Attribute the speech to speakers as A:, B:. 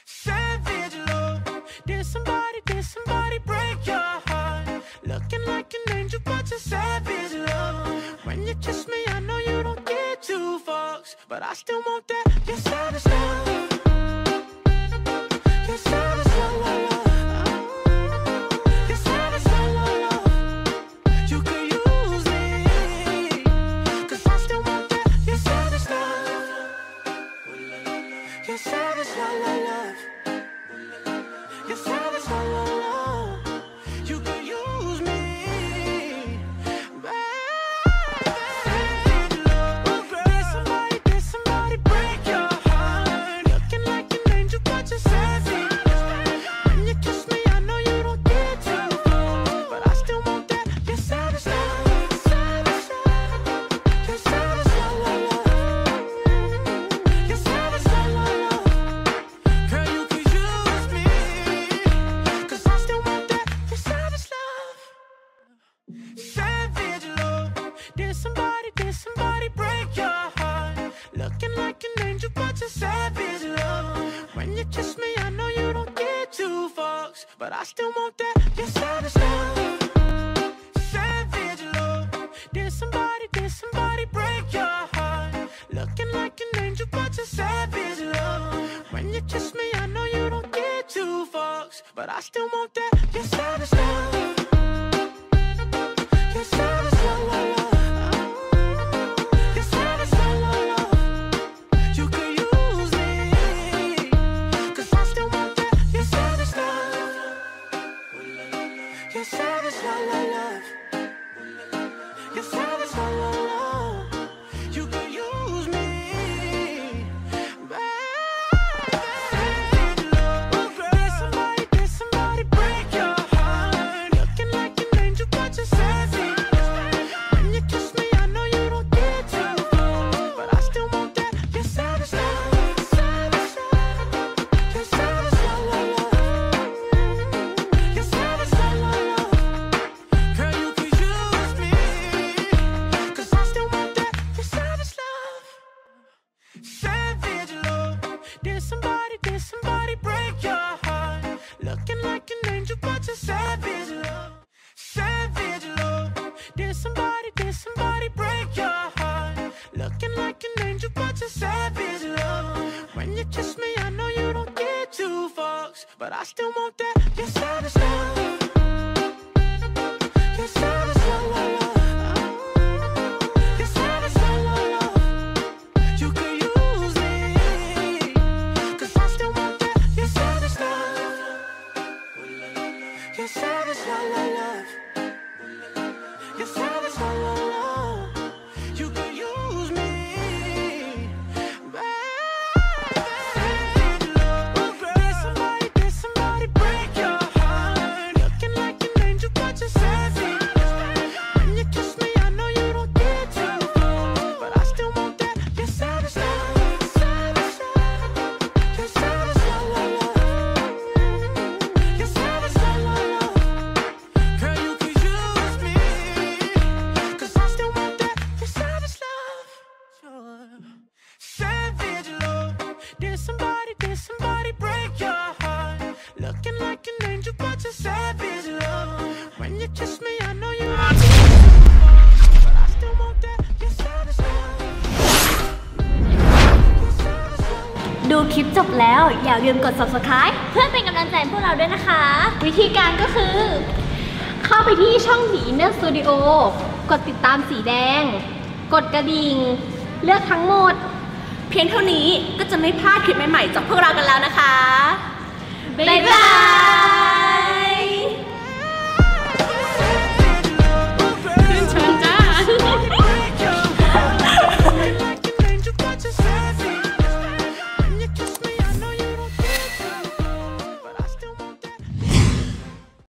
A: Savage love. Did somebody break your heart? Looking like an angel, but you're savage love. When you kiss me, I know you don't get two fucks, but I still want that. You're savage love. You're savage love, love. You're savage love, love. You could use me, 'cause I still want that. You're savage love. You're savage love, love. You're savage love, love. You could use me, baby. Did somebody break your heart? Looking like an angel, but you're savage. When you kiss me, I know you don't get too close, but I still want that. You're savage love. You're savage love, love. You're savage love, love. Girl, you could use me, 'cause I still want that. You're savage love. Savage love. Did somebody break your heart? Looking like an angel, but you're savage love. When you kiss me, I know you don't get two fucks, but I still want that. You're savage love. Savage love. Did somebody break your heart? Looking like an angel, but you're savage love. When you kiss me, I know you don't get two fucks, but I still want that. You're savage love. You're savage love, love. You're savage love, love. You could use me, 'cause I still want that. You're savage love. You're savage love, love. You're savage love, love. You could use me, baby. Did somebody break your heart? Looking like an angel, but you're savage. When you kiss me, I know you don't get too close, but I still want that. You're savage love. You're savage love, love. You're savage love, love. Girl, you could use me, 'cause I still want that. You're savage love. Savage love. Did somebody break your heart? Looking like an angel, but you're savage love. Savage love. Did somebody break your heart? Looking like an angel, but you're savage love. When you kiss me, I know you don't get two fucks, but I still want that. You're savage love. You're savage love, love. You're savage love, love. You could use me, 'cause I still want that. You're savage love. You're savage love, love. You're savage love, love. You could use me, baby. Did somebody break your heart? Looking like an angel, but you're savage. When you kiss me, I know you don't get too close, but I still want that. You're savage love. You're savage love, love. You're savage love, love. Girl, you could use me, 'cause I still want that. You're savage love. Sure. Savage love. Did somebody break your heart? Looking like an angel, but you're savage love. When you kiss me, I know you don't get too close, but I still want that. You're savage love. You're savage love.
B: ดูคลิปจบแล้วอย่าลืมกด subscribe เพื่อเป็นกำลังใจให้พวกเราด้วยนะคะ วิธีการก็คือ เข้าไปที่ช่อง The Inner Studio กดติดตามสีแดง กดกระดิ่ง เลือกทั้งหมด
C: เพียงเท่านี้ก็จะไม่พลาดคลิปใหม่ๆจากพวกเรากันแล้วนะคะ
B: บ๊ายบาย